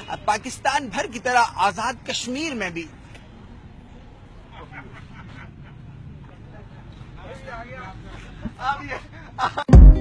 पाकिस्तान भर की तरह आजाद कश्मीर में भी